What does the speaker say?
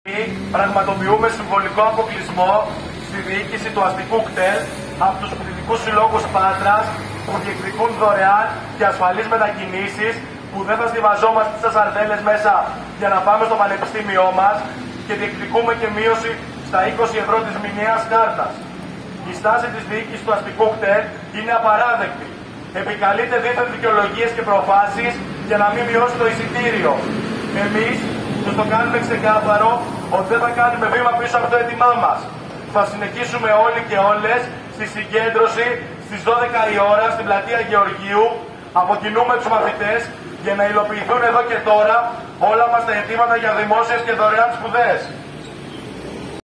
Πραγματοποιούμε συμβολικό αποκλεισμό στη διοίκηση του αστικού κτέλ από τους φοιτητικούς συλλόγους Πάτρας που διεκδικούν δωρεάν και ασφαλείς μετακινήσεις, που δεν θα στιβαζόμαστε στις σαρδέλες μέσα για να πάμε στο πανεπιστήμιό μας, και διεκδικούμε και μείωση στα 20 ευρώ της μηνιαίας κάρτας. Η στάση της διοίκησης του αστικού κτέλ είναι απαράδεκτη. Επικαλείται δίθεν δικαιολογίες και προφάσεις για να μην μειώσει το εισιτήριο. Εμείς τους το κάνουμε ξεκάθαρο ότι δεν θα κάνουμε βήμα πίσω από το αίτημά μας. Θα συνεχίσουμε όλοι και όλες στη συγκέντρωση στις 12 η ώρα στην πλατεία Γεωργίου. Αποκοινούμε τους μαθητές για να υλοποιηθούν εδώ και τώρα όλα μας τα αιτήματα για δημόσιες και δωρεάν σπουδές.